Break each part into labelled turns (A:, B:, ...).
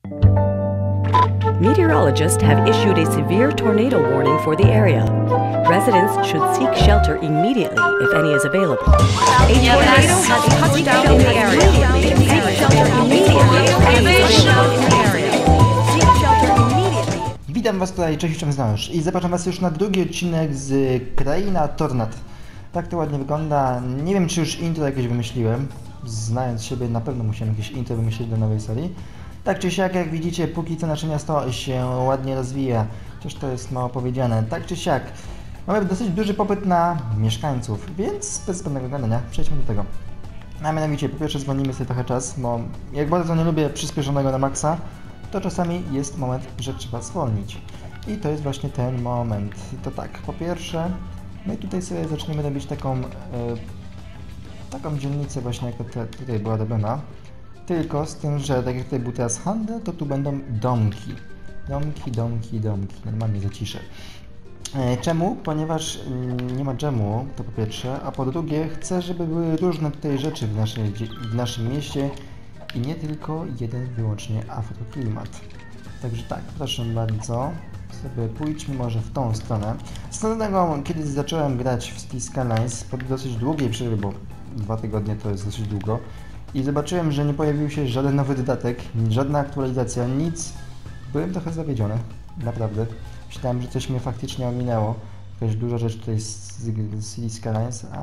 A: Meteorologists have issued a severe tornado warning for the area. Residents should seek shelter immediately if any is available. A tornado has touched down in the area. Seek shelter immediately if any is available in the area. Seek shelter immediately.
B: Witam Was tutaj, cześć, Znosz i zapraszam Was już na drugi odcinek z Kraina Tornad. Tak to ładnie wygląda. Nie wiem, czy już intro jakieś wymyśliłem. Znając siebie, na pewno musiałem jakieś intro wymyślić do nowej serii. Tak czy siak, jak widzicie, póki co nasze miasto się ładnie rozwija, chociaż to jest mało powiedziane. Tak czy siak, mamy dosyć duży popyt na mieszkańców, więc bez zbędnego gadania przejdźmy do tego. A mianowicie, po pierwsze zwolnimy sobie trochę czas, bo jak bardzo nie lubię przyspieszonego na maksa, to czasami jest moment, że trzeba zwolnić. I to jest właśnie ten moment. I to tak, po pierwsze, my tutaj sobie zaczniemy robić taką dzielnicę właśnie, jak tutaj była robiona. Tylko z tym, że tak jak tutaj był teraz handel, to tu będą domki. Domki. Normalnie zaciszę. Czemu? Ponieważ nie ma dżemu, to po pierwsze, a po drugie chcę, żeby były różne tutaj rzeczy w naszym mieście i nie tylko jeden wyłącznie afroklimat. Także tak, proszę bardzo, sobie pójdźmy może w tą stronę. Z tego, kiedy zacząłem grać w Cities Skylines po dosyć długiej przerwie, bo 2 tygodnie to jest dosyć długo, i zobaczyłem, że nie pojawił się żaden nowy dodatek, żadna aktualizacja, nic. Byłem trochę zawiedziony, naprawdę. Myślałem, że coś mnie faktycznie ominęło. Jakaś duża rzecz tutaj z Cities Skylines, a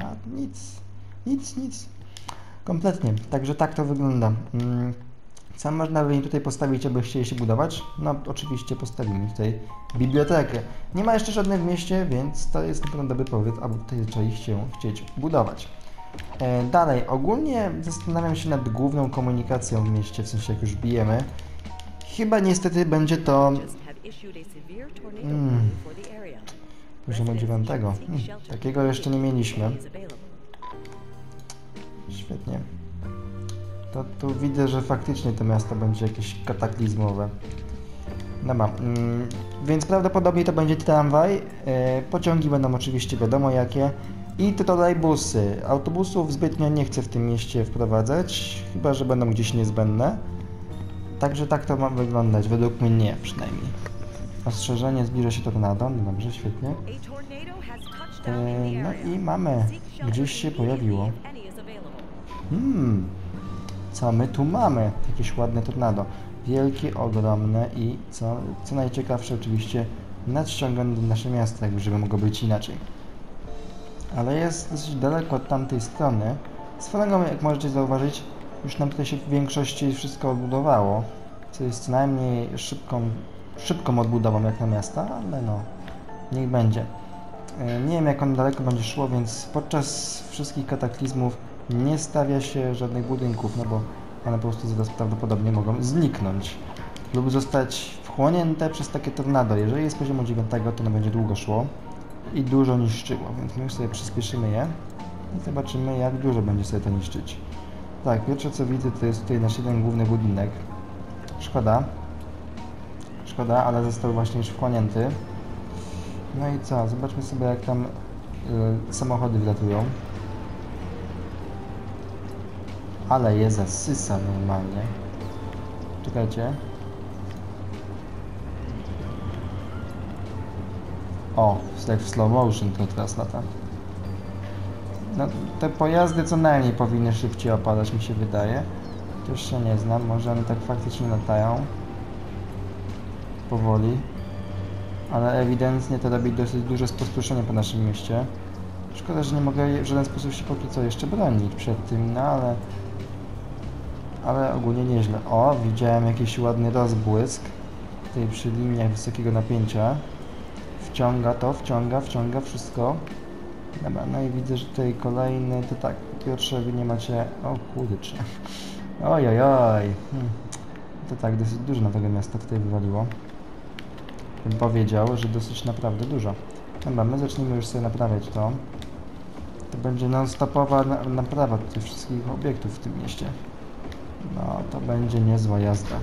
B: nic. Kompletnie. Także tak to wygląda. Co można by tutaj postawić, aby chcieli się budować? No oczywiście postawimy tutaj bibliotekę. Nie ma jeszcze żadnej w mieście, więc to jest na pewno dobry powód, aby tutaj zaczęli się chcieć budować. Dalej, ogólnie zastanawiam się nad główną komunikacją w mieście, w sensie jak już bijemy. Chyba niestety będzie to poziomu 9. Takiego jeszcze nie mieliśmy. Świetnie. To tu widzę, że faktycznie to miasto będzie jakieś kataklizmowe. Dobra, więc prawdopodobnie to będzie tramwaj. Pociągi będą oczywiście wiadomo jakie. I trolejbusy. Autobusów zbytnio nie chcę w tym mieście wprowadzać, chyba że będą gdzieś niezbędne. Także tak to ma wyglądać, według mnie przynajmniej. Ostrzeżenie, zbliża się tornado, no dobrze, świetnie. No i mamy, gdzieś się pojawiło. Co my tu mamy? Jakieś ładne tornado. Wielkie, ogromne i co najciekawsze oczywiście nadciągane do nasze miasto, żeby mogło być inaczej. Ale jest dosyć daleko od tamtej strony. Swoją, jak możecie zauważyć, już nam tutaj się w większości wszystko odbudowało, co jest co najmniej szybką odbudową jak na miasta, ale no, niech będzie. Nie wiem, jak on daleko będzie szło, więc podczas wszystkich kataklizmów nie stawia się żadnych budynków, no bo one po prostu zaraz prawdopodobnie mogą zniknąć lub zostać wchłonięte przez takie tornado. Jeżeli jest poziomu 9, to ono będzie długo szło i dużo niszczyło, więc my już sobie przyspieszymy je i zobaczymy, jak dużo będzie sobie to niszczyć. Tak, pierwsze co widzę, to jest tutaj nasz jeden główny budynek. Szkoda, ale został właśnie już wchłonięty. No i co, zobaczmy sobie, jak tam samochody wlatują. Ale je zasysa normalnie. Czekajcie. O, jak w slow motion to teraz lata. No, te pojazdy co najmniej powinny szybciej opadać, mi się wydaje. To już się nie znam, może one tak faktycznie latają. Powoli. Ale ewidentnie to robi dosyć duże spustoszenie po naszym mieście. Szkoda, że nie mogę w żaden sposób się póki co jeszcze bronić przed tym, no ale ogólnie nieźle. O, widziałem jakiś ładny rozbłysk tutaj przy liniach wysokiego napięcia. Wciąga wszystko. Dobra, no i widzę, że tutaj kolejny, to tak, po pierwsze wy nie macie, o kurczę, ojojoj, to tak, dosyć dużo na tego miasta tutaj wywaliło. Bym powiedział, że dosyć naprawdę dużo. Dobra, my zacznijmy już sobie naprawiać to. To będzie non-stopowa naprawa tych wszystkich obiektów w tym mieście. No, to będzie niezła jazda.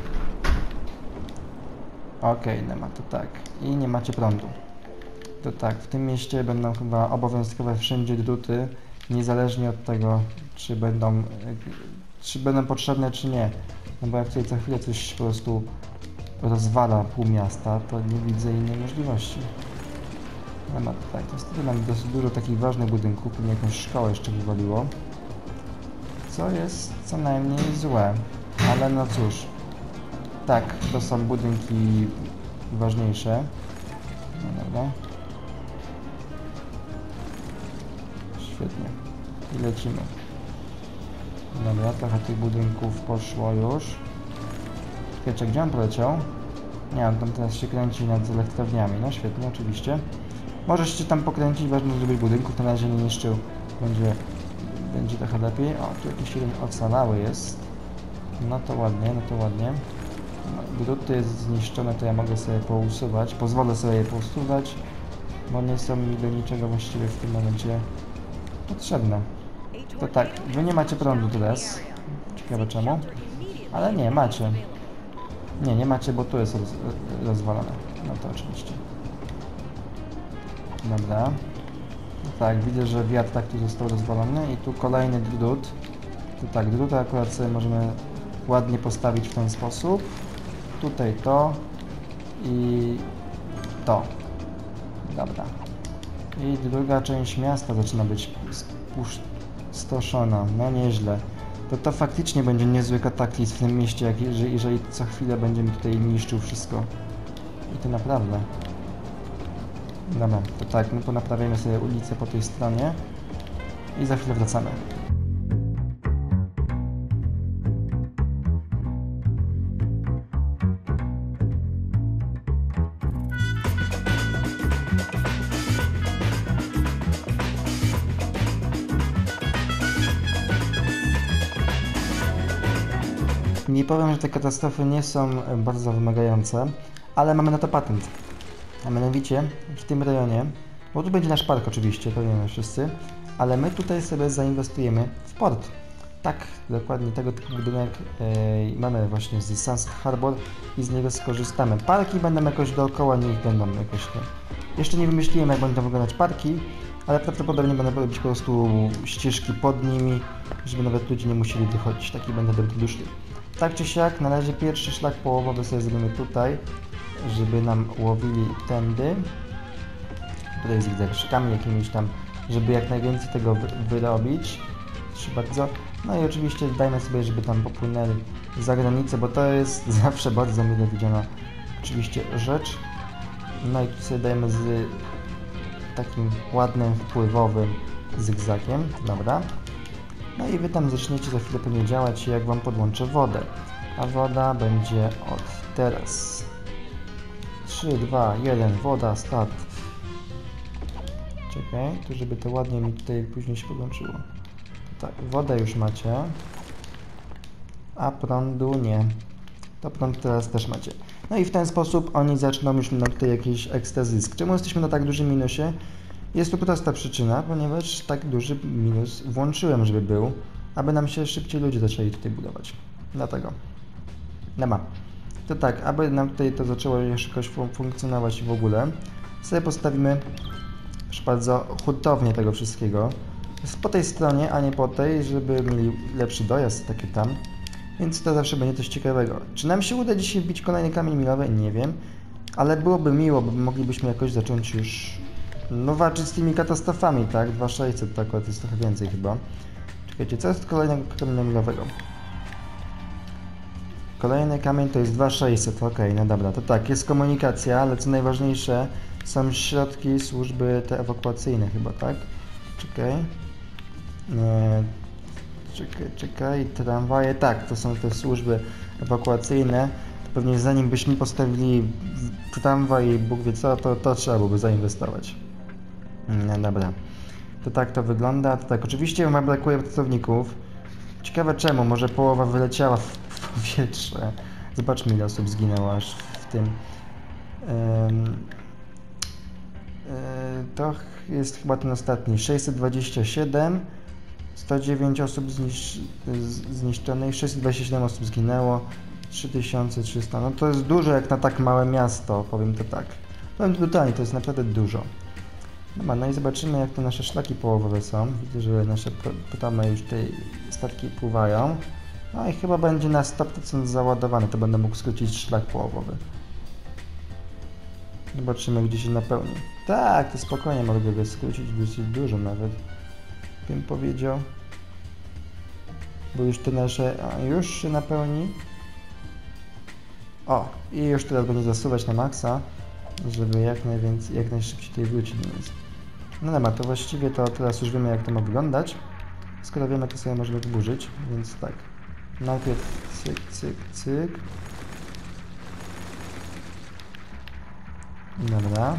B: Okej, nie ma to tak. I nie macie prądu. To tak, w tym mieście będą chyba obowiązkowe wszędzie druty, niezależnie od tego, czy będą potrzebne, czy nie. No bo jak tutaj co chwilę coś po prostu rozwala pół miasta, to nie widzę innej możliwości. No ma tutaj, to wtedy nam dosyć dużo takich ważnych budynków, pewnie jakąś szkołę jeszcze wywaliło. Co jest co najmniej złe, ale no cóż. Tak, to są budynki ważniejsze. No dobra. Świetnie. I lecimy. Dobra, trochę tych budynków poszło już. Czekajcie, gdzie on poleciał? Nie, on tam teraz się kręci nad elektrowniami. No świetnie, oczywiście. Możesz się tam pokręcić, ważne, żeby budynków na razie nie niszczył. Będzie trochę lepiej. O, tu jakiś jeden ocalały jest. No to ładnie, no to ładnie. No, druty jest zniszczone, to ja mogę sobie pousuwać. Pozwolę sobie je pousuwać, bo nie są mi do niczego właściwie w tym momencie potrzebne. To tak, wy nie macie prądu teraz. Ciekawe czemu. Ale nie, macie. Nie macie, bo tu jest rozwalone. No to oczywiście. Dobra. No tak, widzę, że wiatr tak tu został rozwalony i tu kolejny drut. Tu tak, drut akurat sobie możemy ładnie postawić w ten sposób. Tutaj to i to. Dobra. I druga część miasta zaczyna być spustoszona. No nieźle. To faktycznie będzie niezły kataklizm w tym mieście, jeżeli co chwilę będzie mi tutaj niszczył wszystko. I to naprawdę. Dobra, to tak, my ponaprawiamy sobie ulicę po tej stronie i za chwilę wracamy. Nie powiem, że te katastrofy nie są bardzo wymagające, ale mamy na to patent. A mianowicie w tym rejonie, bo tu będzie nasz park oczywiście, to wiemy wszyscy, ale my tutaj sobie zainwestujemy w port. Tak, dokładnie tego typu budynek mamy właśnie z Sunset Harbor i z niego skorzystamy. Parki będą jakoś dookoła nich, będą jakoś tam. Jeszcze nie wymyśliłem, jak będą wyglądać parki, ale prawdopodobnie będę robić po prostu ścieżki pod nimi, żeby nawet ludzie nie musieli wychodzić. Taki będę dobroduszny. Tak czy siak, na razie pierwszy szlak połowowy sobie zrobimy tutaj, żeby nam łowili tędy. Tutaj z zigzagami jakimiś tam, żeby jak najwięcej tego wyrobić. Proszę bardzo. No i oczywiście dajmy sobie, żeby tam popłynęli za granicę, bo to jest zawsze bardzo mile widziana oczywiście rzecz. No i tu sobie dajemy z takim ładnym, wpływowym zygzakiem. Dobra. No i wy tam zaczniecie za chwilę pewnie działać, jak wam podłączę wodę. A woda będzie od teraz. 3, 2, 1, woda, start. Czekaj, tu żeby to ładnie mi tutaj później się podłączyło. Tak, wodę już macie. A prądu nie. To prąd teraz też macie. No i w ten sposób oni zaczną już na tutaj jakiś ekstra zysk. Czemu jesteśmy na tak dużym minusie? Jest to prosta przyczyna, ponieważ tak duży minus włączyłem, żeby był, aby nam się szybciej ludzie zaczęli tutaj budować. Dlatego. Dobra. To tak, aby nam tutaj to zaczęło jakoś funkcjonować w ogóle, sobie postawimy już bardzo hurtownię tego wszystkiego. Jest po tej stronie, a nie po tej, żeby mieli lepszy dojazd, taki tam. Więc to zawsze będzie coś ciekawego. Czy nam się uda dzisiaj wbić kolejny kamień milowy? Nie wiem. Ale byłoby miło, bo moglibyśmy jakoś zacząć już walczyć z tymi katastrofami, tak? 2600 to akurat jest trochę więcej chyba. Czekajcie, co jest kolejnego kamienia milowego? Kolejny kamień to jest 2600, ok, no dobra, to tak, jest komunikacja, ale co najważniejsze są środki, służby te ewakuacyjne chyba, tak? Czekaj. Czekaj, tramwaje, tak, to są te służby ewakuacyjne. To pewnie zanim byśmy postawili tramwaj i Bóg wie co, to trzeba byłoby zainwestować. No dobra. To tak to wygląda. To tak, oczywiście wam brakuje pracowników. Ciekawe czemu, może połowa wyleciała w powietrze. Zobaczmy, ile osób zginęło aż w tym. To jest chyba ten ostatni. 627. 109 osób zniszczonych, 627 osób zginęło, 3300, no to jest dużo jak na tak małe miasto, powiem to tak. Powiem to brutalnie, to jest naprawdę dużo. Dobra, no i zobaczymy, jak te nasze szlaki połowowe są. Widzę, że nasze potomy już tutaj statki pływają. No i chyba będzie na 100% załadowany, to będę mógł skrócić szlak połowowy. Zobaczymy, gdzie się napełni. Tak, to spokojnie mogę go skrócić dosyć dużo nawet, bym powiedział. Bo już te nasze... już się napełni. O, i już teraz będzie zasuwać na maksa, żeby jak najszybciej tutaj wrócić do nas. No dobra, to właściwie to teraz już wiemy, jak to ma wyglądać. Skoro wiemy, to sobie możemy wyburzyć, więc tak. Najpierw cyk, cyk, cyk. Dobra.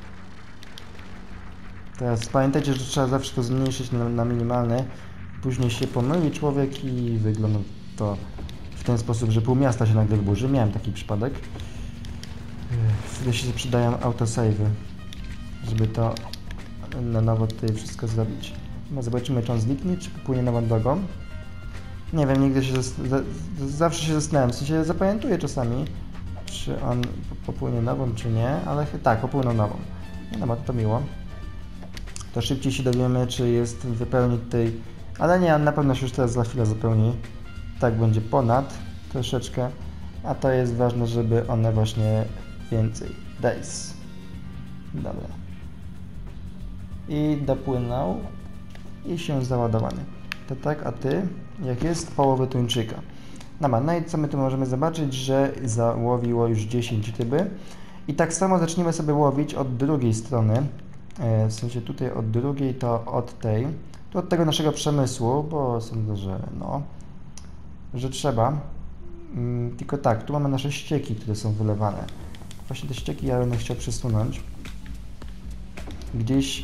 B: Teraz pamiętajcie, że trzeba zawsze to zmniejszyć na minimalne. Później się pomyli człowiek i wygląda to w ten sposób, że pół miasta się nagle wyburzy. Miałem taki przypadek. Wtedy się przydają autosave'y, żeby to na nowo tutaj wszystko zrobić. No zobaczymy, czy on zniknie, czy popłynie nową drogą. Nie wiem, nigdy się zawsze się zastanawiam, w sensie zapamiętuję czasami, czy on popłynie nową, czy nie, ale tak, popłynął nową. No bo to miło. To szybciej się dowiemy, czy jest wypełnić tej... Ale nie, na pewno się już teraz za chwilę zapełni. Tak będzie ponad troszeczkę, a to jest ważne, żeby one właśnie więcej. Days. Dobra. I dopłynął i się załadowany. To tak, a ty? Jak jest połowy tuńczyka. Dobra, no i co my tu możemy zobaczyć, że załowiło już 10 ryby. I tak samo zaczniemy sobie łowić od drugiej strony. W sensie tutaj od drugiej, to od tej. Tu od tego naszego przemysłu, bo sądzę, że no, że trzeba. Tylko tak, tu mamy nasze ścieki, które są wylewane. Właśnie te ścieki ja bym chciał przesunąć. Gdzieś...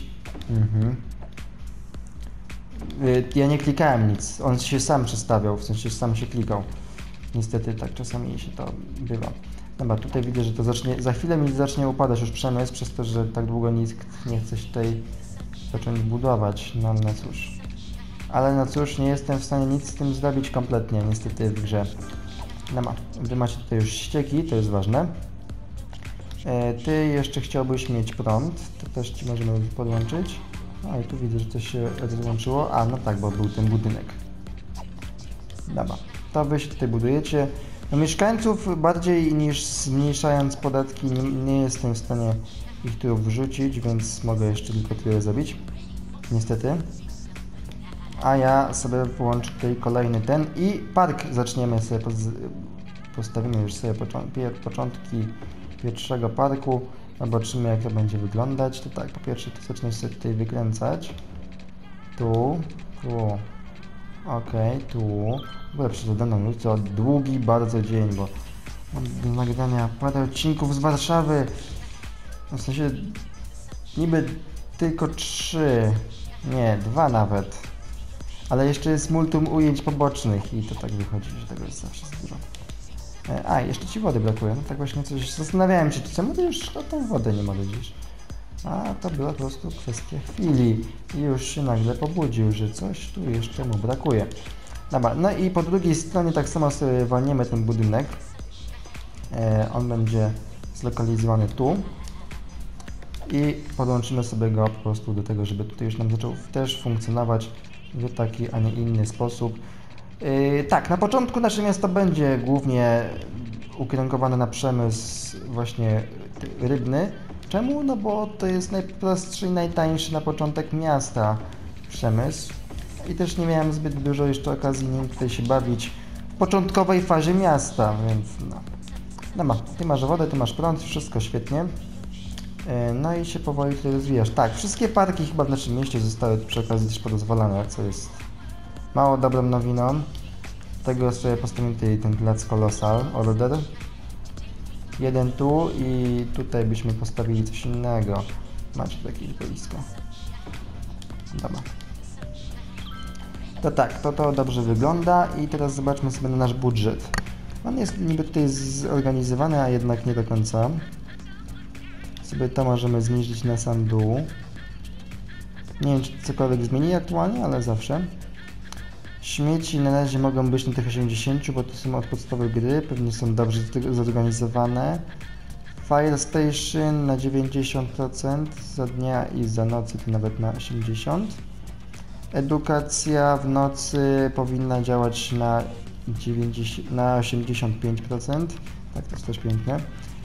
B: Ja nie klikałem nic, on się sam przestawiał, w sensie sam się klikał. Niestety tak czasami się to bywa. Dobra, tutaj widzę, że to za chwilę mi zacznie upadać już przemysł, przez to, że tak długo nikt nie chce się tutaj zacząć budować. No cóż. Ale no cóż, nie jestem w stanie nic z tym zrobić kompletnie, niestety w grze. Dobra, wy macie tutaj już ścieki, to jest ważne. Ty jeszcze chciałbyś mieć prąd, to też ci możemy podłączyć. No i tu widzę, że coś się rozłączyło. A, no tak, bo był ten budynek. Dobra, to wy się tutaj budujecie. No mieszkańców bardziej niż zmniejszając podatki nie jestem w stanie ich tu wrzucić, więc mogę jeszcze tylko tyle zrobić. Niestety. A ja sobie włączę tutaj kolejny ten i park zaczniemy sobie, postawimy już sobie początki pierwszego parku. Zobaczymy, jak to będzie wyglądać. To tak, po pierwsze to zacznę sobie tutaj wykręcać. Tu. Okej, tu. W ogóle przede mną już to długi bardzo dzień, bo mam do nagrania parę odcinków z Warszawy. W sensie niby tylko 3, nie, 2 nawet. Ale jeszcze jest multum ujęć pobocznych i to tak wychodzi, że tego jest zawsze za dużo. A, jeszcze ci wody brakuje. No tak właśnie coś zastanawiałem się, czemu ty już o tą wodę nie mogę gdzieś. A to była po prostu kwestia chwili i już się nagle pobudził, że coś tu jeszcze mu brakuje. Dobra, no i po drugiej stronie tak samo sobie walniemy ten budynek. On będzie zlokalizowany tu. I podłączymy sobie go po prostu do tego, żeby tutaj już nam zaczął też funkcjonować w taki, a nie inny sposób. Tak, na początku nasze miasto będzie głównie ukierunkowane na przemysł właśnie rybny. Czemu? No bo to jest najprostszy i najtańszy na początek miasta przemysł. I też nie miałem zbyt dużo jeszcze okazji nim tutaj się bawić w początkowej fazie miasta, więc no. Dobra, ty masz wodę, ty masz prąd, wszystko świetnie. No i się powoli tutaj rozwijasz. Tak, wszystkie parki chyba w naszym mieście zostały przy okazji też porozwalane, co jest mało dobrą nowiną. Tego sobie postawimy tutaj ten plac Colossal Order. Jeden tu i tutaj byśmy postawili coś innego. Macie tu jakieś boisko. Dobra. To tak, to dobrze wygląda i teraz zobaczmy sobie na nasz budżet. On jest niby tutaj zorganizowany, a jednak nie do końca. Sobie to możemy zniżyć na sam dół. Nie wiem, czy cokolwiek zmieni aktualnie, ale zawsze. Śmieci na razie mogą być na tych 80, bo to są od podstawy gry, pewnie są dobrze zorganizowane. Fire Station na 90% za dnia i za nocy to nawet na 80%. Edukacja w nocy powinna działać na 85%. Tak, to jest też piękne.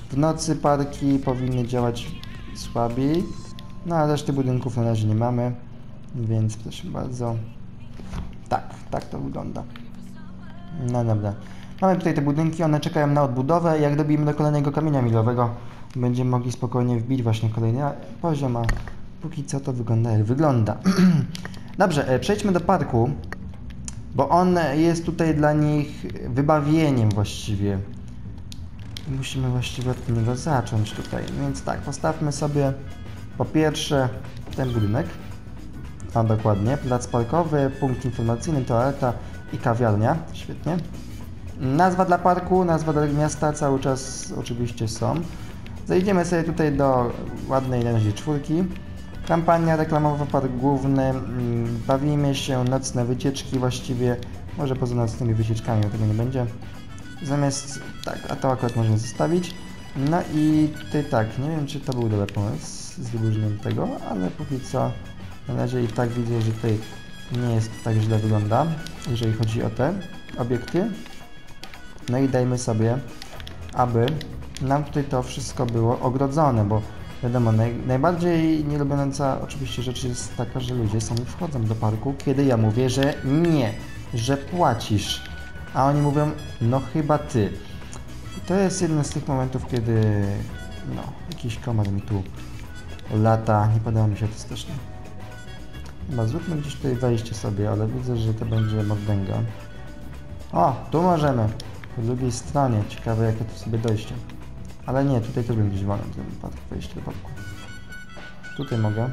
B: W nocy parki powinny działać słabiej, no ale reszty budynków na razie nie mamy, więc proszę bardzo. Tak to wygląda. No dobra. Mamy tutaj te budynki, one czekają na odbudowę. Jak dobijemy do kolejnego kamienia milowego, będziemy mogli spokojnie wbić właśnie kolejny poziom, a póki co to wygląda jak wygląda. Dobrze, przejdźmy do parku, bo on jest tutaj dla nich wybawieniem właściwie. Musimy właściwie od niego zacząć tutaj, więc tak, postawmy sobie po pierwsze ten budynek, a dokładnie plac parkowy, punkt informacyjny, toaleta i kawiarnia, świetnie. Nazwa dla parku, nazwa dla miasta cały czas oczywiście są. Zejdziemy sobie tutaj do ładnej na razie 4. Kampania reklamowa, park główny, bawimy się, nocne wycieczki właściwie, może poza nocnymi wycieczkami tego nie będzie. Zamiast, tak, a to akurat możemy zostawić. No i tutaj tak, nie wiem czy to był dobry pomysł z wyburzeniem tego, ale póki co na razie i tak widzę, że tutaj nie jest tak źle wygląda, jeżeli chodzi o te obiekty. No i dajmy sobie, aby nam tutaj to wszystko było ogrodzone, bo wiadomo, najbardziej nielubiąca oczywiście rzecz jest taka, że ludzie sami wchodzą do parku, kiedy ja mówię, że nie, że płacisz, a oni mówią, no chyba ty. I to jest jeden z tych momentów, kiedy no, jakiś komar mi tu lata, nie podoba mi się to strasznie. Chyba zróbmy gdzieś tutaj wejście sobie, ale widzę, że to będzie mordęga. O, tu możemy. Po drugiej stronie. Ciekawe jakie tu sobie dojście. Ale nie, tutaj też będzie wolno ten park, wejście do parku. Tutaj mogę.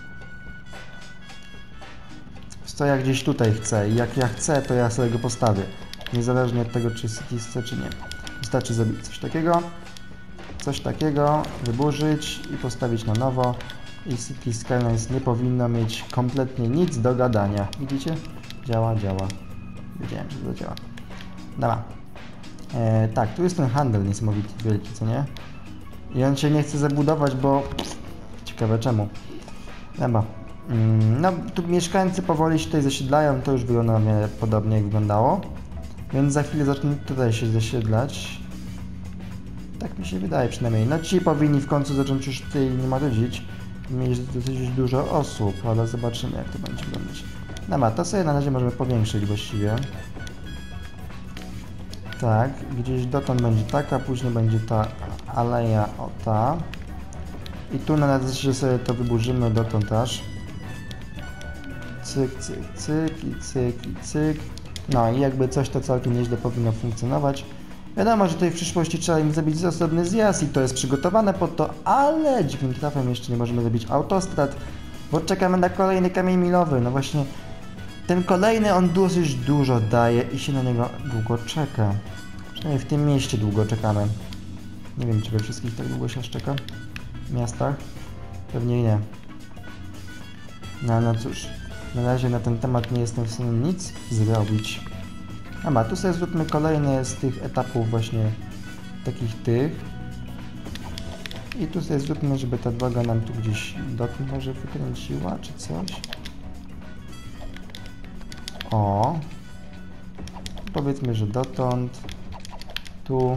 B: Co ja gdzieś tutaj chcę i jak ja chcę, to ja sobie go postawię. Niezależnie od tego, czy City chce, czy nie. Wystarczy zrobić coś takiego, wyburzyć i postawić na nowo. I City Skylines nie powinno mieć kompletnie nic do gadania. Widzicie? Działa. Wiedziałem, że to działa. Dobra. Tak, tu jest ten handel niesamowity, wielki, co nie? I on się nie chce zabudować, bo... Ciekawe czemu. Dobra. No, tu mieszkańcy powoli się tutaj zasiedlają, to już wygląda na mnie podobnie jak wyglądało. Więc za chwilę zaczną tutaj się zasiedlać. Tak mi się wydaje przynajmniej. No ci powinni w końcu zacząć już tutaj nie marudzić. Mieć dosyć dużo osób, ale zobaczymy jak to będzie wyglądać. Dobra, to sobie na razie możemy powiększyć właściwie. Tak, gdzieś dotąd będzie taka, później będzie ta aleja, o ta. I tu na razie sobie to wyburzymy dotąd aż. Cyk, cyk. No i jakby coś to całkiem nieźle powinno funkcjonować. Wiadomo, że tutaj w przyszłości trzeba im zrobić osobny zjazd i to jest przygotowane po to, ale dziwnym trafem jeszcze nie możemy zrobić autostrad, bo czekamy na kolejny kamień milowy. No właśnie, ten kolejny on dosyć dużo daje i się na niego długo czeka. Przynajmniej w tym mieście długo czekamy. Nie wiem, czy we wszystkich tak długo się aż czeka w miastach. Pewnie nie. No cóż, na razie na ten temat nie jestem w stanie nic zrobić. Dobra, tu sobie zróbmy kolejny z tych etapów właśnie takich tych. I tu sobie zróbmy, żeby ta droga nam tu gdzieś dotąd może wykręciła, czy coś. O. Powiedzmy, że dotąd. Tu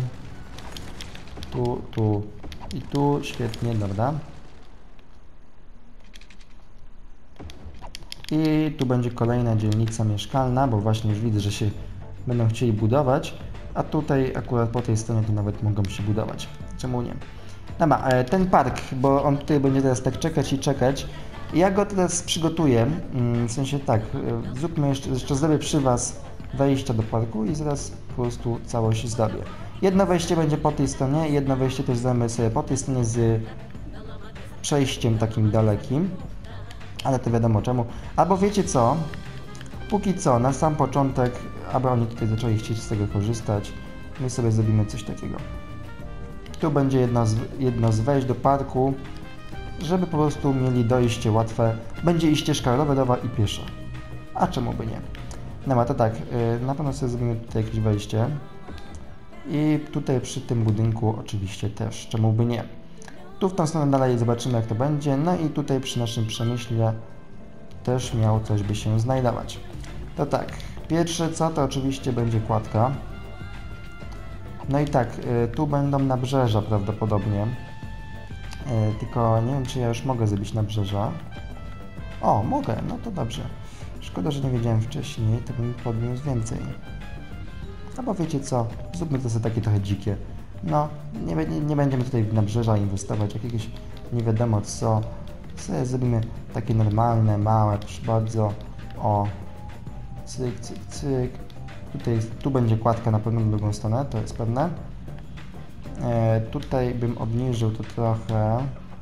B: i tu. Świetnie, dobra. I tu będzie kolejna dzielnica mieszkalna, bo właśnie już widzę, że się będą chcieli budować, a tutaj akurat po tej stronie to nawet mogą się budować. Czemu nie? Dobra, ten park, bo on tutaj będzie teraz tak czekać i czekać. Ja go teraz przygotuję, w sensie tak, zróbmy jeszcze zrobię przy Was wejścia do parku i zaraz po prostu całość zrobię. Jedno wejście będzie po tej stronie, jedno wejście też zrobimy sobie po tej stronie z przejściem takim dalekim, ale to wiadomo czemu. Albo wiecie co, póki co, na sam początek, aby oni tutaj zaczęli chcieć z tego korzystać, my sobie zrobimy coś takiego. Tu będzie jedno z wejść do parku, żeby po prostu mieli dojście łatwe. Będzie i ścieżka rowerowa i piesza. A czemu by nie? No to tak, na pewno sobie zrobimy tutaj jakieś wejście. I tutaj przy tym budynku oczywiście też, czemu by nie? Tu w tą stronę dalej zobaczymy jak to będzie. No i tutaj przy naszym przemyśle też miało coś by się znajdować. To tak, pierwsze co to oczywiście będzie kładka. No i tak, tu będą nabrzeża prawdopodobnie. Tylko nie wiem, czy ja już mogę zrobić nabrzeża. O, mogę, no to dobrze. Szkoda, że nie wiedziałem wcześniej, to bym podniósł więcej. Albo wiecie co, zróbmy to sobie takie trochę dzikie. No, nie będziemy tutaj w nabrzeża inwestować, jakiegoś nie wiadomo co. Sobie zrobimy takie normalne, małe, proszę bardzo. O, cyk, cyk, cyk. Tu będzie kładka na pewno w drugą stronę, to jest pewne. Tutaj bym obniżył to trochę.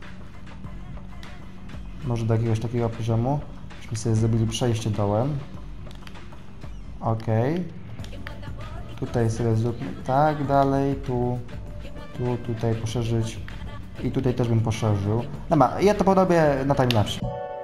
B: Może do jakiegoś takiego poziomu. Byśmy sobie zrobili przejście dołem. Ok. Tutaj sobie zróbmy tak dalej, tutaj poszerzyć. I tutaj też bym poszerzył. Dobra, ja to podobie na timelapse.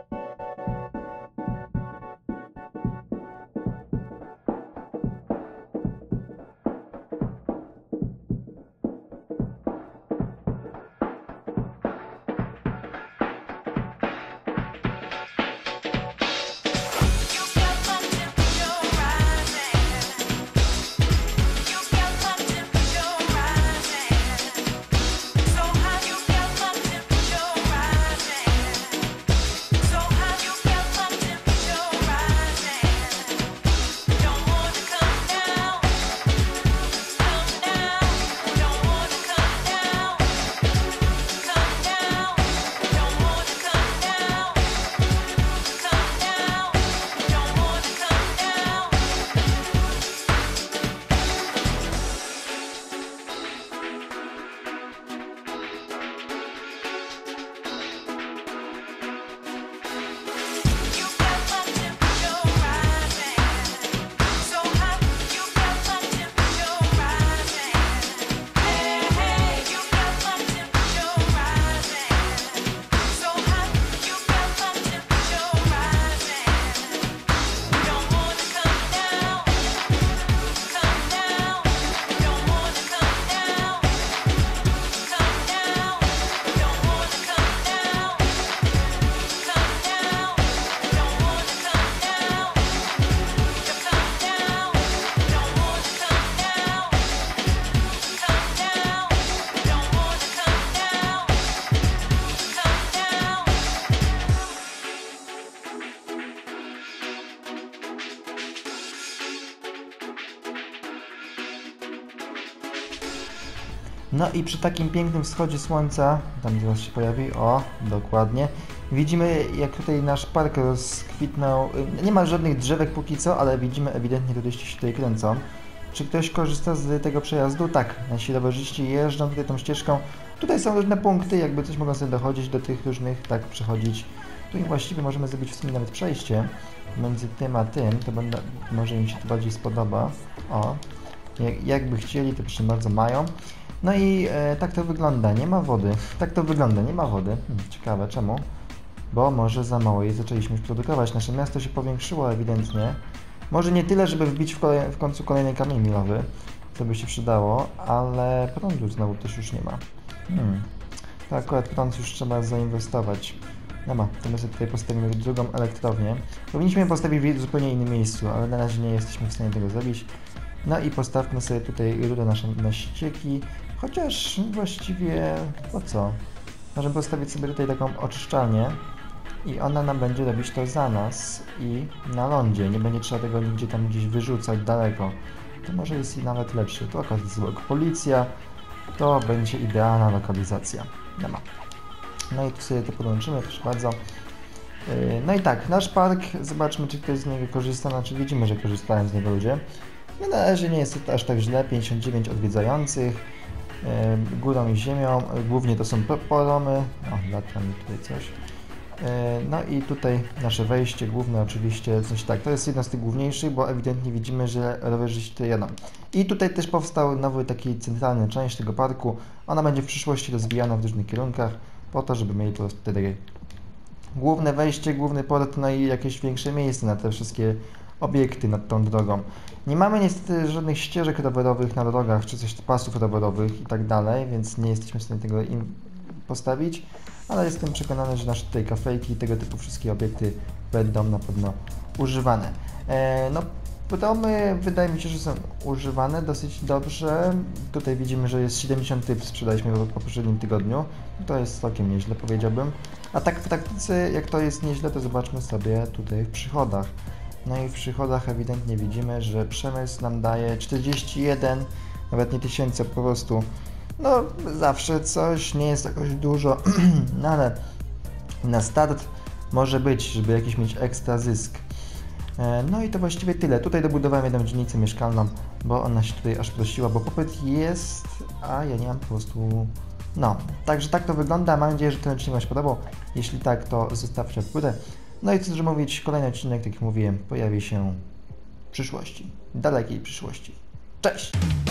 B: No i przy takim pięknym wschodzie słońca, tam zaraz się pojawi, o, dokładnie, widzimy jak tutaj nasz park rozkwitnął, nie ma żadnych drzewek póki co, ale widzimy ewidentnie turyści się tutaj kręcą. Czy ktoś korzysta z tego przejazdu? Tak, nasi rowerzyści jeżdżą tutaj tą ścieżką. Tutaj są różne punkty, jakby coś mogą sobie dochodzić do tych różnych, tak, przechodzić. Tu właściwie możemy zrobić w sumie nawet przejście między tym a tym, to może im się to bardziej spodoba. O, jakby chcieli, to proszę bardzo mają. No i tak to wygląda, nie ma wody. Tak to wygląda, nie ma wody. Ciekawe, czemu? Bo może za mało jej zaczęliśmy już produkować. Nasze miasto się powiększyło ewidentnie. Może nie tyle, żeby wbić w końcu kolejny kamień milowy, co by się przydało, ale prądu znowu też już nie ma. To akurat prąd już trzeba zainwestować. No to my sobie tutaj postawimy drugą elektrownię. Powinniśmy ją postawić w zupełnie innym miejscu, ale na razie nie jesteśmy w stanie tego zrobić. No i postawmy sobie tutaj rurę na ścieki, chociaż właściwie po co? Możemy postawić sobie tutaj taką oczyszczalnię i ona nam będzie robić to za nas i na lądzie, nie będzie trzeba tego nigdzie tam gdzieś wyrzucać daleko. To może jest i nawet lepsze. Tu akurat jest policja, to będzie idealna lokalizacja. No i tu sobie to podłączymy, proszę bardzo. No i tak, nasz park, zobaczmy czy ktoś z niego korzysta, znaczy widzimy, że korzystają z niego ludzie. No na razie nie jest to aż tak źle, 59 odwiedzających, górą i ziemią, głównie to są poromy, o, lata mi tutaj coś. No i tutaj nasze wejście główne oczywiście, coś tak, to jest jedno z tych główniejszych, bo ewidentnie widzimy, że rowerzyści tutaj jadą. I tutaj też powstał nowy taki centralny część tego parku, ona będzie w przyszłości rozwijana w różnych kierunkach, po to, żeby mieli po prostu takie główne wejście, główny port, no i jakieś większe miejsce na te wszystkie obiekty nad tą drogą. Nie mamy niestety żadnych ścieżek rowerowych na drogach, czy coś pasów rowerowych i tak dalej, więc nie jesteśmy w stanie tego postawić, ale jestem przekonany, że nasze tutaj kafejki i tego typu wszystkie obiekty będą na pewno używane. No, Domy wydaje mi się, że są używane dosyć dobrze. Tutaj widzimy, że jest 70 typ, sprzedaliśmy w poprzednim tygodniu. To jest całkiem nieźle, powiedziałbym. A tak w taktyce, jak to jest nieźle, to zobaczmy sobie tutaj w przychodach. No i w przychodach ewidentnie widzimy, że przemysł nam daje 41, nawet nie tysięcy, po prostu. No zawsze coś, nie jest jakoś dużo, no ale na start może być, żeby jakiś mieć ekstra zysk. No i to właściwie tyle. Tutaj dobudowałem jedną dzielnicę mieszkalną, bo ona się tutaj aż prosiła, bo popyt jest, a ja nie mam po prostu... No, także tak to wygląda. Mam nadzieję, że ten odcinek Wam się podobał. Jeśli tak, to zostawcie w górę. No i co dużo mówić, kolejny odcinek, tak jak mówiłem, pojawi się w przyszłości, dalekiej przyszłości. Cześć!